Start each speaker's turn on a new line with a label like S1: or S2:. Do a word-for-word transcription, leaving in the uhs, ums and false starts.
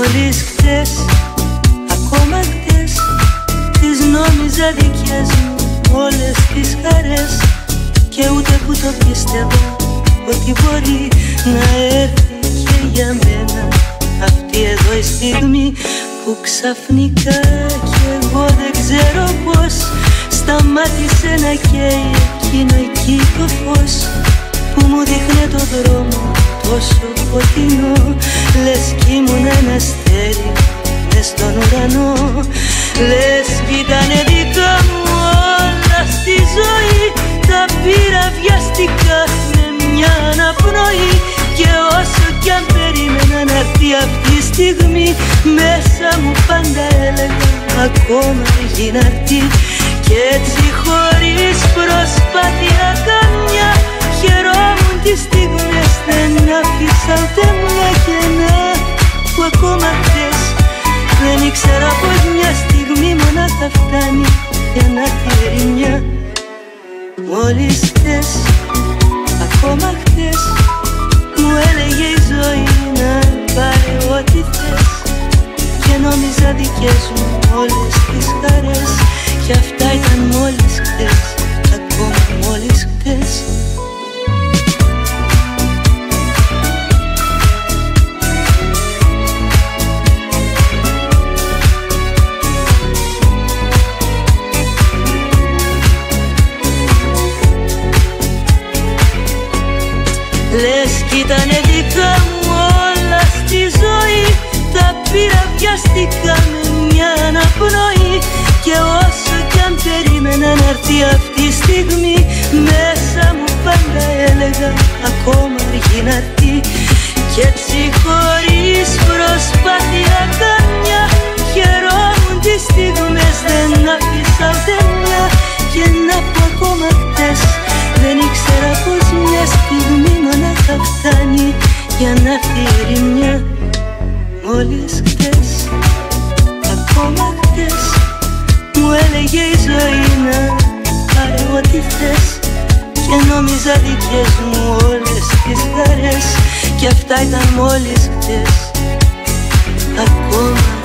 S1: Μόλις χτες, ακόμα χτες, τις νόμιζα δικές μου όλες τις χαρές. Και ούτε που το πίστευα ότι μπορεί να έρθει και για μένα αυτή εδώ η στιγμή που ξαφνικά κι εγώ δεν ξέρω πως σταμάτησε να καίει εκείνο εκεί το φως που μου δείχνε το δρόμο τόσο φωτεινό, λες κι ήμουν ένα αστέρι μες στον ουρανό. Λες κι ήτανε δικά μου όλα στη ζωή, τα πήρα βιαστικά με μια αναπνοή. Και όσο κι αν περίμενα να έρθει αυτή η στιγμή, μέσα μου πάντα έλεγα ακόμα αργεί να έρθει. Κι έτσι χωρίς προσπάθεια καμιά χαιρόμουν τις στιγμές, δεν άφησα ούτε μια κενά. Που ακόμα χτες δεν ήξερα πως μια στιγμή μονάχα φτάνει για να έρθει η ερημιά. Μόλις χτες, ακόμα χτες, μου έλεγε η ζωή να πάρε ό,τι θες. Και νόμιζα δικές μου όλες τις χαρές, κι αυτά ήταν μόλις χτες, ακόμα μόλις χτες. Λες κι ήτανε δικά μου όλα στη ζωή, τα πήρα βιαστικά με μια αναπνοή. Και όσο κι αν περίμενα να έρθει αυτή η στιγμή, μέσα μου πάντα έλεγα ακόμα αργεί να έρθει. Κι έτσι χωρίς προσπάθεια καμιά χαιρόμουν τις στιγμές, δεν άφησα ούτε μια. Και να πω ακόμα χτες, δεν ήξερα πως μια στιγμή μονάχα φτάνει για να έρθει η ερημιά. Μόλις χτες, ακόμα χτες, μου έλεγε η ζωή να πάρε ό,τι θες. Και νόμιζα δικές μου όλες τις χαρές, κι αυτά ήταν μόλις χτες, ακόμα